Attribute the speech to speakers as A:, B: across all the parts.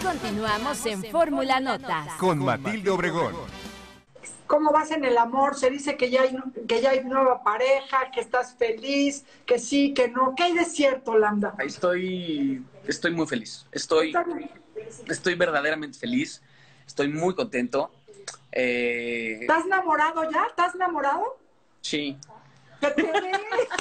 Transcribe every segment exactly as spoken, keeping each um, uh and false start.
A: Continuamos en Fórmula Notas.
B: Con Matilde Obregón.
C: ¿Cómo vas en el amor? Se dice que ya hay, que ya hay nueva pareja, que estás feliz, que sí, que no. ¿Qué hay de cierto, Lambda?
D: Ahí estoy, estoy muy feliz. Estoy, estoy verdaderamente feliz. Estoy muy contento. Eh...
C: ¿Estás enamorado ya? ¿Estás enamorado?
D: Sí.
C: ¿Qué te ves?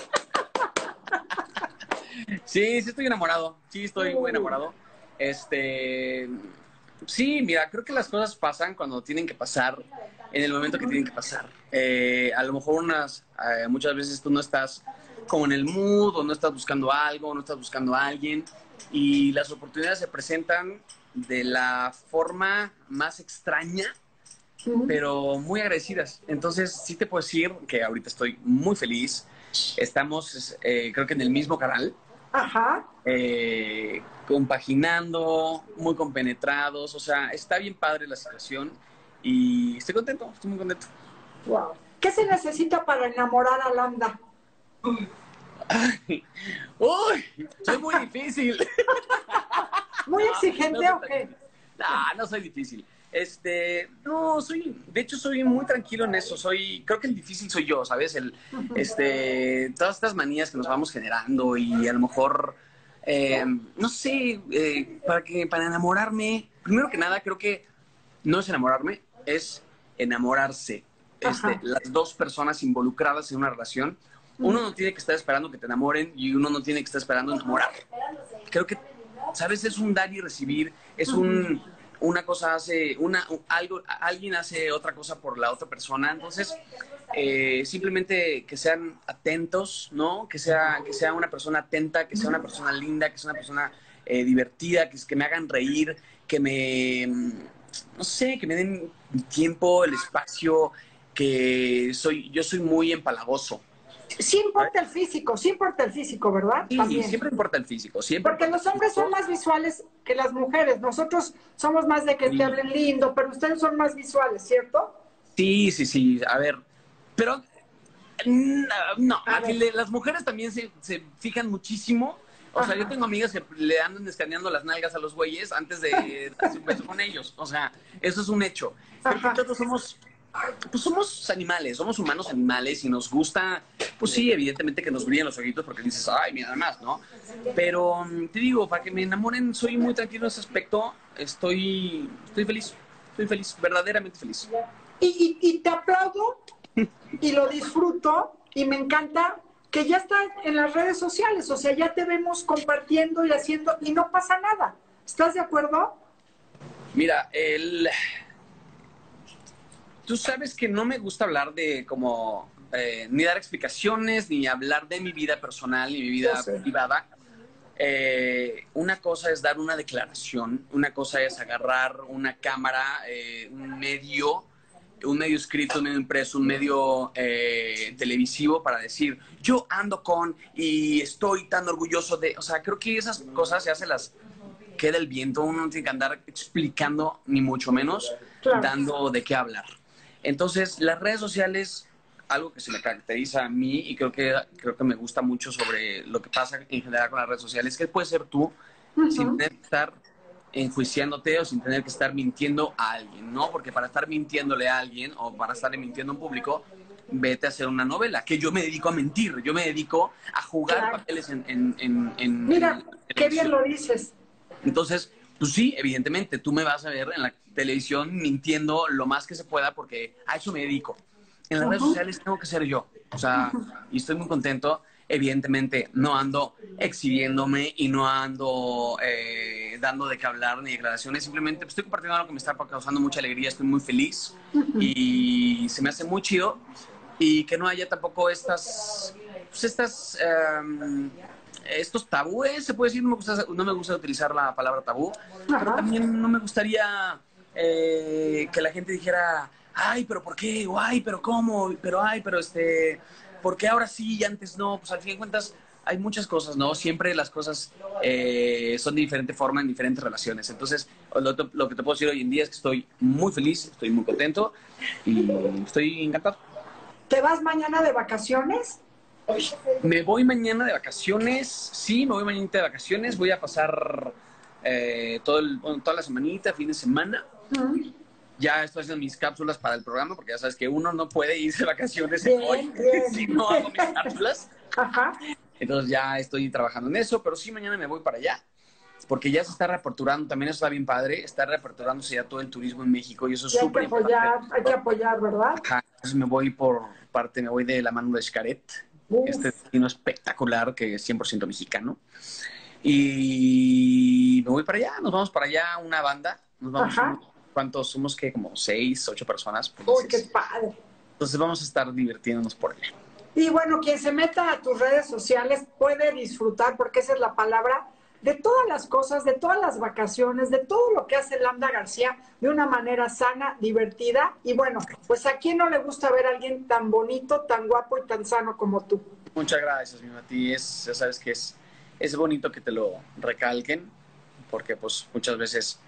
D: Sí, sí estoy enamorado. Sí, estoy muy enamorado. Este... Sí, mira, creo que las cosas pasan cuando tienen que pasar, en el momento que tienen que pasar. Eh, a lo mejor unas, eh, muchas veces tú no estás como en el mood, o no estás buscando algo, o no estás buscando a alguien, y las oportunidades se presentan de la forma más extraña, pero muy agradecidas. Entonces, sí te puedo decir que ahorita estoy muy feliz. Estamos, eh, creo que en el mismo canal.
C: Ajá.
D: Eh, compaginando, muy compenetrados, o sea, está bien padre la situación y estoy contento, estoy muy contento.
C: Wow. ¿Qué se necesita para enamorar a Lambda?
D: Ay, uy, soy muy difícil.
C: ¿Muy exigente
D: no, no,
C: o qué?
D: No, no soy difícil. Este, no, soy, de hecho soy muy tranquilo en eso, soy, creo que el difícil soy yo, ¿sabes? El, este, todas estas manías que nos vamos generando y a lo mejor, eh, no sé, eh, para que, para enamorarme, primero que nada creo que no es enamorarme, es enamorarse. Este, las dos personas involucradas en una relación, uno no tiene que estar esperando que te enamoren y uno no tiene que estar esperando enamorar. Creo que, ¿sabes? Es un dar y recibir, es un... una cosa hace, una, algo, alguien hace otra cosa por la otra persona, entonces eh, simplemente que sean atentos, ¿no? Que sea, que sea una persona atenta, que sea una persona linda, que sea una persona eh, divertida, que, que me hagan reír, que me, no sé, que me den tiempo, el espacio, que soy, yo soy muy empalagoso.
C: Sí importa el físico, sí importa el físico, ¿verdad?
D: Sí,
C: También.
D: siempre importa el físico. Siempre
C: Porque los hombres son más visuales que las mujeres. Nosotros somos más de que
D: sí.
C: te hablen lindo, pero ustedes son más visuales, ¿cierto?
D: Sí, sí, sí. A ver, pero no, Matilde, las mujeres también se, se fijan muchísimo. O sea, yo tengo amigas que le andan escaneando las nalgas a los güeyes antes de darse un beso con ellos. O sea, eso es un hecho. Porque todos somos... Pues somos animales, somos humanos animales y nos gusta, pues sí, evidentemente que nos brillen los ojitos porque dices, ay, mira, nada más, ¿no? Pero te digo, para que me enamoren, soy muy tranquilo en ese aspecto, estoy, estoy feliz, estoy feliz, verdaderamente feliz.
C: Y, y, y te aplaudo y lo disfruto y me encanta que ya está en las redes sociales, o sea, ya te vemos compartiendo y haciendo y no pasa nada. ¿Estás de acuerdo?
D: Mira, el... Tú sabes que no me gusta hablar de como, eh, ni dar explicaciones, ni hablar de mi vida personal, ni mi vida privada. Eh, una cosa es dar una declaración, una cosa es agarrar una cámara, eh, un medio, un medio escrito, un medio impreso, un medio eh, televisivo para decir, yo ando con y estoy tan orgulloso de... O sea, creo que esas cosas ya se las queda el viento, uno no tiene que andar explicando, ni mucho menos, claro, dando de qué hablar. Entonces, las redes sociales, algo que se me caracteriza a mí y creo que, creo que me gusta mucho sobre lo que pasa en general con las redes sociales, que puedes ser tú, uh-huh, sin tener que estar enjuiciándote o sin tener que estar mintiendo a alguien, ¿no? Porque para estar mintiéndole a alguien o para estarle mintiendo a un público, vete a hacer una novela, que yo me dedico a mentir, yo me dedico a jugar claro. papeles en, en, en, en
C: Mira,
D: en
C: qué bien lo dices.
D: Entonces, pues sí, evidentemente, tú me vas a ver en la televisión mintiendo lo más que se pueda porque a eso me dedico. En las uh-huh. redes sociales tengo que ser yo. O sea, uh-huh. y estoy muy contento. Evidentemente, no ando exhibiéndome y no ando eh, dando de qué hablar ni declaraciones. Simplemente pues, estoy compartiendo algo que me está causando mucha alegría. Estoy muy feliz uh-huh. y se me hace muy chido. Y que no haya tampoco estas... Pues estas... Um, estos tabúes, se puede decir, no me gusta, no me gusta utilizar la palabra tabú, ajá, pero también no me gustaría eh, que la gente dijera, ay, pero ¿por qué? O ay, pero ¿cómo? Pero ay, pero este, ¿por qué ahora sí y antes no? Pues al fin de cuentas hay muchas cosas, ¿no? Siempre las cosas eh, son de diferente forma en diferentes relaciones. Entonces, lo, lo que te puedo decir hoy en día es que estoy muy feliz, estoy muy contento y estoy encantado.
C: ¿Te vas mañana de vacaciones?
D: Me voy mañana de vacaciones, sí, me voy mañana de vacaciones, voy a pasar eh, todo el, bueno, toda la semanita, fin de semana.
C: Uh-huh.
D: Ya estoy haciendo mis cápsulas para el programa, porque ya sabes que uno no puede irse de vacaciones
C: bien,
D: hoy
C: bien.
D: si no hago mis cápsulas.
C: Ajá.
D: Entonces ya estoy trabajando en eso, pero sí mañana me voy para allá, porque ya se está reaperturando, también eso está bien padre, está reaperturándose ya todo el turismo en México y eso es
C: Y hay que
D: súper
C: apoyar,
D: importante.
C: hay que apoyar, ¿verdad?
D: Ajá, entonces me voy por parte, me voy de la mano de Xcaret,
C: Uf.
D: este destino espectacular que es cien por ciento mexicano. Y me voy para allá, nos vamos para allá, una banda, nos vamos,
C: Ajá.
D: ¿cuántos somos? ¿Qué? Como seis, ocho personas.
C: Uy, qué padre.
D: Entonces vamos a estar divirtiéndonos por allá.
C: Y bueno, quien se meta a tus redes sociales puede disfrutar, porque esa es la palabra, de todas las cosas, de todas las vacaciones, de todo lo que hace Lambda García de una manera sana, divertida. Y bueno, pues a quién no le gusta ver a alguien tan bonito, tan guapo y tan sano como tú.
D: Muchas gracias, mi Mati. Es, ya sabes que es, es bonito que te lo recalquen, porque pues muchas veces,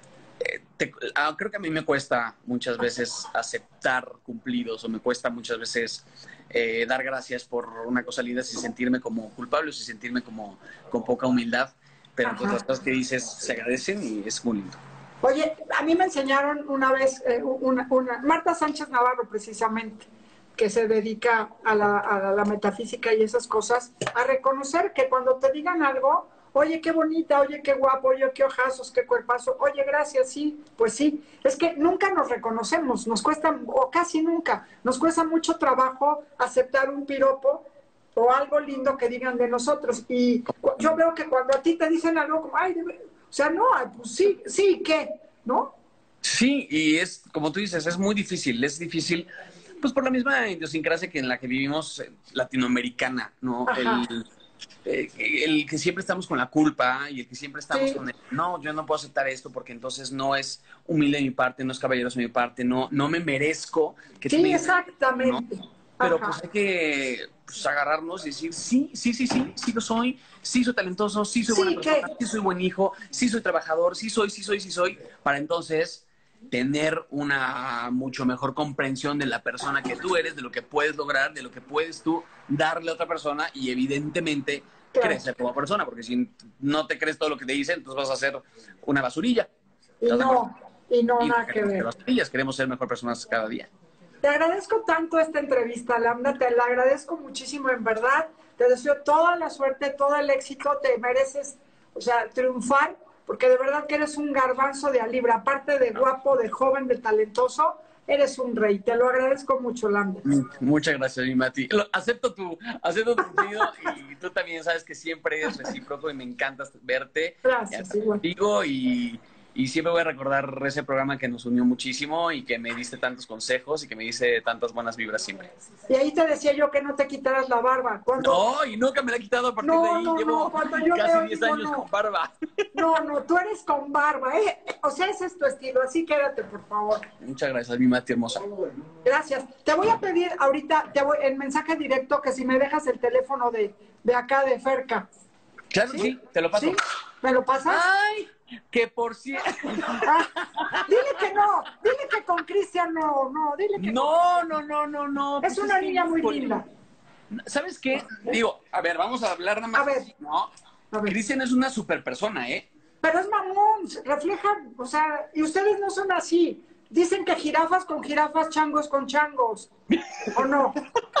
D: eh, te, ah, creo que a mí me cuesta muchas veces aceptar cumplidos, o me cuesta muchas veces eh, dar gracias por una cosa linda sin sentirme como culpable o sin sentirme como con poca humildad. Pero entonces las cosas que dices se agradecen y es muy lindo.
C: Oye, a mí me enseñaron una vez, eh, una, una, Marta Sánchez Navarro precisamente, que se dedica a la, a la metafísica y esas cosas, a reconocer que cuando te digan algo, oye, qué bonita, oye, qué guapo, oye, qué ojazos, qué cuerpazo, oye, gracias, sí, pues sí. Es que nunca nos reconocemos, nos cuesta, o casi nunca, nos cuesta mucho trabajo aceptar un piropo o algo lindo que digan de nosotros. Y yo veo que cuando a ti te dicen algo como, ay, debe... o sea, no, pues sí, sí, ¿qué? ¿No?
D: Sí, y es, como tú dices, es muy difícil, es difícil, pues por la misma idiosincrasia que en la que vivimos, eh, latinoamericana, ¿no? El, eh, el que siempre estamos con la culpa y el que siempre estamos sí. con el, no, yo no puedo aceptar esto porque entonces no es humilde de mi parte, no es caballeroso de mi parte, no, no me merezco. Que
C: sí, me exactamente.
D: ¿no? Pero Ajá. pues hay que pues, agarrarnos y decir, sí, sí, sí, sí, sí lo soy, sí soy talentoso, sí soy
C: sí,
D: buena persona,
C: ¿qué?
D: sí soy buen hijo, sí soy trabajador, sí soy, sí soy, sí soy, para entonces tener una mucho mejor comprensión de la persona que tú eres, de lo que puedes lograr, de lo que puedes tú darle a otra persona y evidentemente claro. crecer como persona, porque si no te crees todo lo que te dicen, entonces vas a ser una basurilla.
C: Y no, y no,
D: y
C: nada que ver.
D: Basurillas, queremos ser mejor personas cada día.
C: Te agradezco tanto esta entrevista, Lambda, te la agradezco muchísimo, en verdad. Te deseo toda la suerte, todo el éxito, te mereces, o sea, triunfar, porque de verdad que eres un garbanzo de a libra, aparte de guapo, de joven, de talentoso, eres un rey. Te lo agradezco mucho, Lambda.
D: Muchas gracias, mi Mati. Lo, acepto tu, acepto tu pedido y tú también sabes que siempre es recíproco y me encanta verte.
C: Gracias, igual.
D: Contigo y... Y siempre voy a recordar ese programa que nos unió muchísimo y que me diste tantos consejos y que me dice tantas buenas vibras siempre.
C: Y ahí te decía yo que no te quitaras la barba. ¿Cuándo?
D: No, y nunca me la he quitado a partir
C: no,
D: de ahí.
C: No,
D: Llevo
C: no, yo
D: casi diez
C: digo,
D: años
C: no.
D: con barba.
C: No, no, tú eres con barba. ¿eh? O sea, ese es tu estilo, así quédate, por favor.
D: Muchas gracias, mi Mati hermosa.
C: Gracias. Te voy a pedir ahorita, te voy, en mensaje directo, que si me dejas el teléfono de, de acá, de Ferca.
D: Claro, sí, sí, te lo paso.
C: ¿Sí? ¿Me lo pasas?
D: ¡Ay! Que por cierto.
C: Ah, dile que no, dile que con Cristian no, no, dile que
D: no.
C: Con...
D: No, no, no, no.
C: Es
D: pues
C: una
D: es
C: niña muy
D: por...
C: linda.
D: ¿Sabes qué? Digo, a ver, vamos a hablar nada más.
C: A ver.
D: No, Cristian es una super persona, ¿eh?
C: Pero es mamón, reflejan, o sea, y ustedes no son así. Dicen que jirafas con jirafas, changos con changos. ¿O no?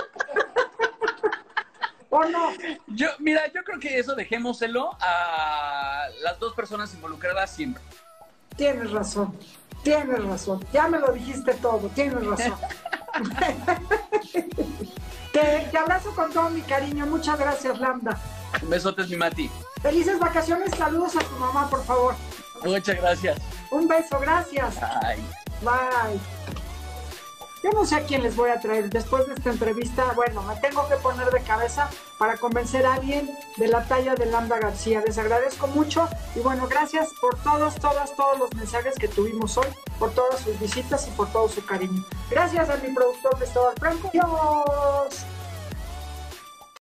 C: ¿O no?
D: Yo, mira, yo creo que eso dejémoselo a las dos personas involucradas siempre.
C: Tienes razón, tienes razón. Ya me lo dijiste todo, tienes razón. te, te abrazo con todo mi cariño. Muchas gracias, Lambda.
D: Un besote, mi Mati.
C: Felices vacaciones, saludos a tu mamá, por favor.
D: Muchas gracias.
C: Un beso, gracias.
D: Bye.
C: Bye. Yo no sé a quién les voy a traer después de esta entrevista. Bueno, me tengo que poner de cabeza para convencer a alguien de la talla de Lambda García. Les agradezco mucho y bueno, gracias por todos, todas, todos los mensajes que tuvimos hoy, por todas sus visitas y por todo su cariño. Gracias a mi productor Cristóbal Franco. Adiós.